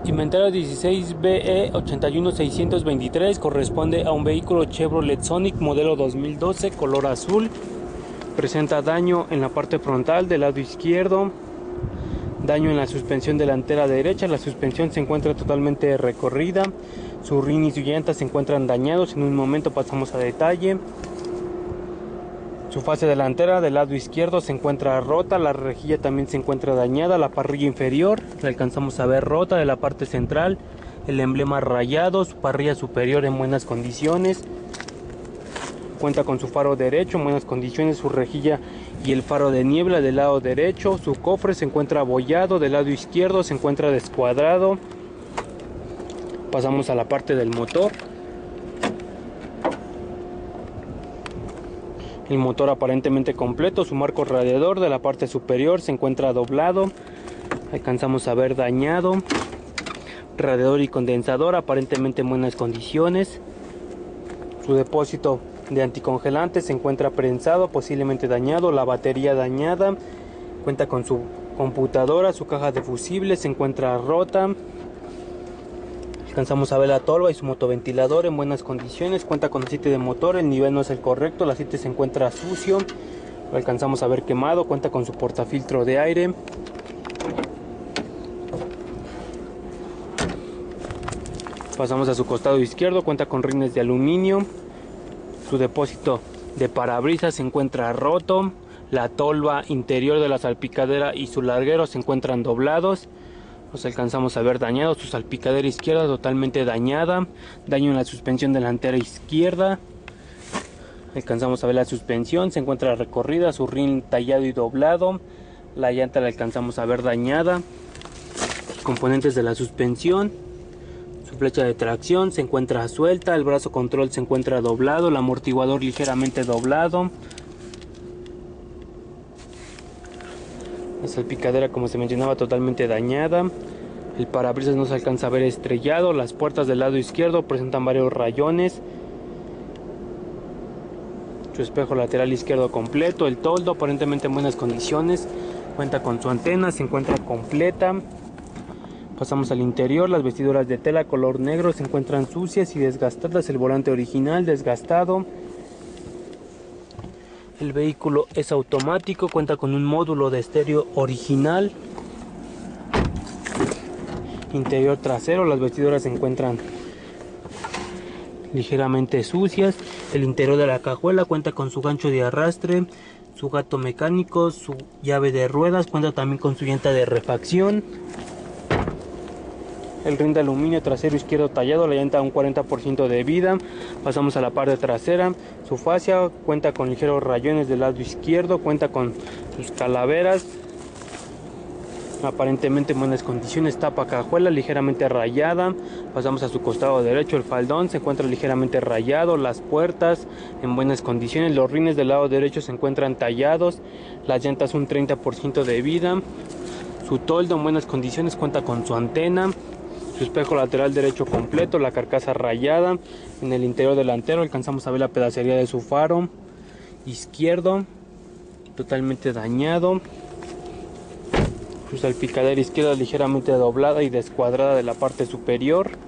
Inventario 16BE81623 corresponde a un vehículo Chevrolet Sonic modelo 2012 color azul. Presenta daño en la parte frontal del lado izquierdo, daño en la suspensión delantera derecha. La suspensión se encuentra totalmente recorrida, su rin y su llanta se encuentran dañados. En un momento pasamos a detalle. Su fase delantera del lado izquierdo se encuentra rota, la rejilla también se encuentra dañada, la parrilla inferior la alcanzamos a ver rota de la parte central, el emblema rayado, su parrilla superior en buenas condiciones, cuenta con su faro derecho en buenas condiciones, su rejilla y el faro de niebla del lado derecho, su cofre se encuentra abollado, del lado izquierdo se encuentra descuadrado. Pasamos a la parte del motor. El motor aparentemente completo, su marco radiador de la parte superior se encuentra doblado, alcanzamos a ver dañado, radiador y condensador aparentemente en buenas condiciones, su depósito de anticongelante se encuentra prensado, posiblemente dañado, la batería dañada, cuenta con su computadora, su caja de fusibles se encuentra rota. Alcanzamos a ver la tolva y su motoventilador en buenas condiciones, cuenta con aceite de motor, el nivel no es el correcto, el aceite se encuentra sucio, lo alcanzamos a ver quemado, cuenta con su portafiltro de aire. Pasamos a su costado izquierdo, cuenta con rines de aluminio, su depósito de parabrisas se encuentra roto, la tolva interior de la salpicadera y su larguero se encuentran doblados. Nos alcanzamos a ver dañado, su salpicadera izquierda totalmente dañada, daño en la suspensión delantera izquierda. Alcanzamos a ver la suspensión, se encuentra recorrida, su rin tallado y doblado, la llanta la alcanzamos a ver dañada, los componentes de la suspensión, su flecha de tracción se encuentra suelta, el brazo control se encuentra doblado, el amortiguador ligeramente doblado. La salpicadera, como se mencionaba, totalmente dañada. El parabrisas no se alcanza a ver estrellado. Las puertas del lado izquierdo presentan varios rayones. Su espejo lateral izquierdo completo. El toldo aparentemente en buenas condiciones. Cuenta con su antena, se encuentra completa. Pasamos al interior. Las vestiduras de tela color negro se encuentran sucias y desgastadas. El volante original desgastado. El vehículo es automático, cuenta con un módulo de estéreo original. Interior trasero, las vestiduras se encuentran ligeramente sucias. El interior de la cajuela cuenta con su gancho de arrastre, su gato mecánico, su llave de ruedas, cuenta también con su llanta de refacción. El rin de aluminio trasero izquierdo tallado, la llanta a un 40% de vida. Pasamos a la parte trasera. Su fascia cuenta con ligeros rayones del lado izquierdo, cuenta con sus calaveras aparentemente en buenas condiciones. Tapa cajuela ligeramente rayada. Pasamos a su costado derecho. El faldón se encuentra ligeramente rayado, las puertas en buenas condiciones, los rines del lado derecho se encuentran tallados, las llantas un 30% de vida. Su toldo en buenas condiciones, cuenta con su antena, su espejo lateral derecho completo, la carcasa rayada. En el interior delantero alcanzamos a ver la pedacería de su faro izquierdo totalmente dañado, su salpicadera izquierda ligeramente doblada y descuadrada de la parte superior.